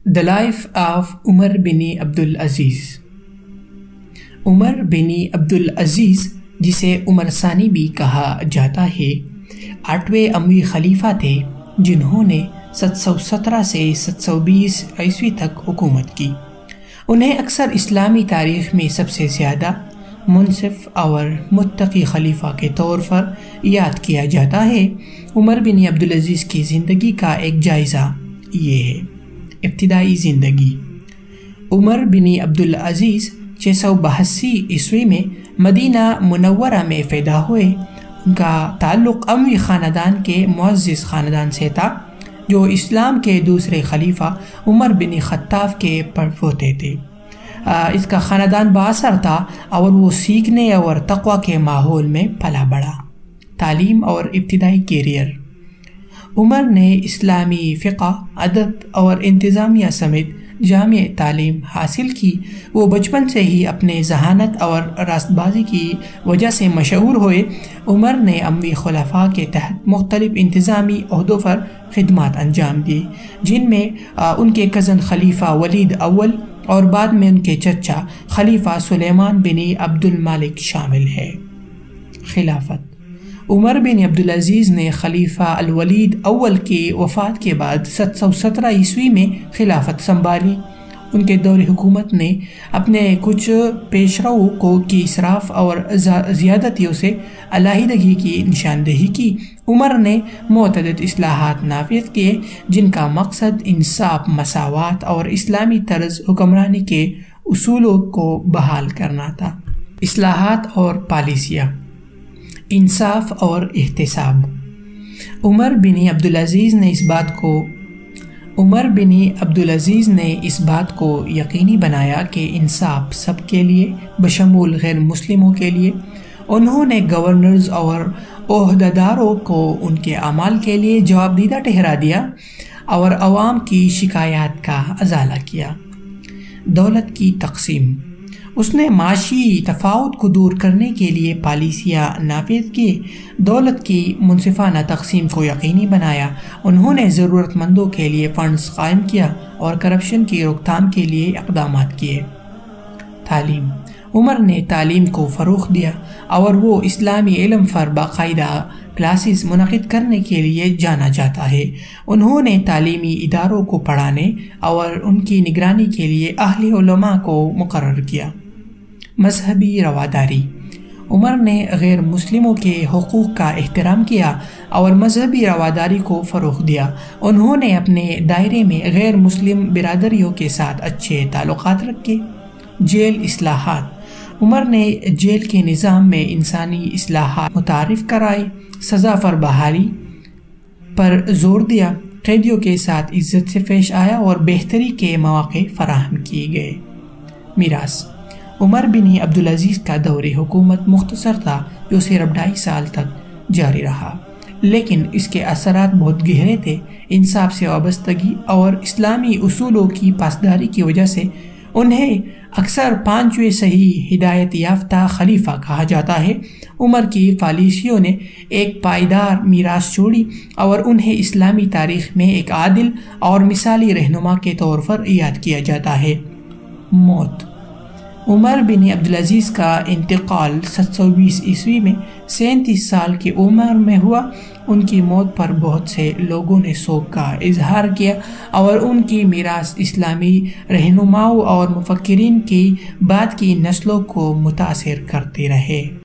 The Life of عمر بن عبد العزیز۔ عمر بن عبد العزیز، جسے عمر ثانی بھی کہا جاتا ہے، 8ویں اموی خلیفہ تھے جنہوں نے 717 سے 720 عیسوی تک حکومت کی۔ انہیں اکثر اسلامی تاریخ میں سب سے زیادہ منصف اور متقی خلیفہ کے طور پر یاد کیا جاتا ہے۔ عمر بن عبد العزیز کی زندگی کا ایک جائزہ یہ ہے۔ ابتدائی زندگی۔ عمر بن عبد العزیز 682 عیسوی میں مدینہ منورہ میں پیدا ہوئے۔ ان کا تعلق اموی خاندان کے معزز خاندان سے تھا، جو اسلام کے دوسرے خلیفہ عمر بن خطاب کے پڑپوتے تھے۔ اس کا خاندان بااثر تھا اور وہ سیکھنے اور تقوی کے ماحول میں پلا بڑھا۔ تعلیم اور ابتدائی کیریئر۔ عمر نے اسلامی فقہ، ادب اور انتظامیہ سمیت جامع تعلیم حاصل کی۔ وہ بچپن سے ہی اپنے ذہانت اور راست بازی کی وجہ سے مشہور ہوئے۔ عمر نے اموی خلفاء کے تحت مختلف انتظامی عہدوں پر خدمات انجام دی، جن میں ان کے کزن خلیفہ ولید اول اور بعد میں ان کے چچا خلیفہ سلیمان بن عبد الملک شامل ہے۔ خلافت۔ عمر بن عبد العزیز نے خلیفہ الولید اول کی وفات کے بعد 717 عیسوی میں خلافت سنبھالی۔ ان کے دور حکومت نے اپنے کچھ پیشرو کی اسراف اور زیادتیوں سے علیحدگی کی نشاندہی کی۔ عمر نے متعدد اصلاحات نافذ کیے، جن کا مقصد انصاف، مساوات اور اسلامی طرز حکمرانی کے اصولوں کو بحال کرنا تھا۔ اصلاحات اور پالیسیاں۔ انصاف اور احتساب۔ عمر بن عبد العزیز نے اس بات کو یقینی بنایا کہ انصاف سب کے لیے بشمول غیر مسلموں کے لیے۔ انہوں نے گورنرز اور عہدیداروں کو ان کے اعمال کے لیے جواب دیدہ ٹھہرا دیا اور عوام کی شکایات کا ازالہ کیا۔ دولت کی تقسیم۔ اس نے معاشی تفاوت کو دور کرنے کے لیے پالیسیاں نافذ کی، دولت کی منصفانہ تقسیم کو یقینی بنایا۔ انہوں نے ضرورت مندوں کے لیے فنڈز قائم کیا اور کرپشن کی روک تھام کے لیے اقدامات کیے۔ تعلیم۔ عمر نے تعلیم کو فروغ دیا اور وہ اسلامی علم پر باقاعدہ کلاسز منعقد کرنے کے لیے جانا جاتا ہے۔ انہوں نے تعلیمی اداروں کو پڑھانے اور ان کی نگرانی کے لیے اہل علماء کو مقرر کیا۔ مذہبی رواداری۔ عمر نے غیر مسلموں کے حقوق کا احترام کیا اور مذہبی رواداری کو فروغ دیا۔ انہوں نے اپنے دائرے میں غیر مسلم برادریوں کے ساتھ اچھے تعلقات رکھے۔ جیل اصلاحات۔ عمر نے جیل کے نظام میں انسانی اصلاحات متعارف کرائی، سزا پر بحالی پر زور دیا، قیدیوں کے ساتھ عزت سے پیش آیا اور بہتری کے مواقع فراہم کیے گئے۔ میراث۔ عمر بن عبد العزیز کا دور حکومت مختصر تھا، جو صرف 2.5 سال تک جاری رہا، لیکن اس کے اثرات بہت گہرے تھے۔ انصاف سے وابستگی اور اسلامی اصولوں کی پاسداری کی وجہ سے انہیں اکثر 5ویں صحیح ہدایت یافتہ خلیفہ کہا جاتا ہے۔ عمر کی پالیسیوں نے ایک پائیدار میراث چھوڑی اور انہیں اسلامی تاریخ میں ایک عادل اور مثالی رہنما کے طور پر یاد کیا جاتا ہے۔ موت۔ عمر بن عبد العزیز کا انتقال 720 عیسوی میں 37 سال کی عمر میں ہوا۔ ان کی موت پر بہت سے لوگوں نے سوگ کا اظہار کیا اور ان کی میراث اسلامی رہنماؤں اور مفکرین کی بعد کی نسلوں کو متاثر کرتے رہے۔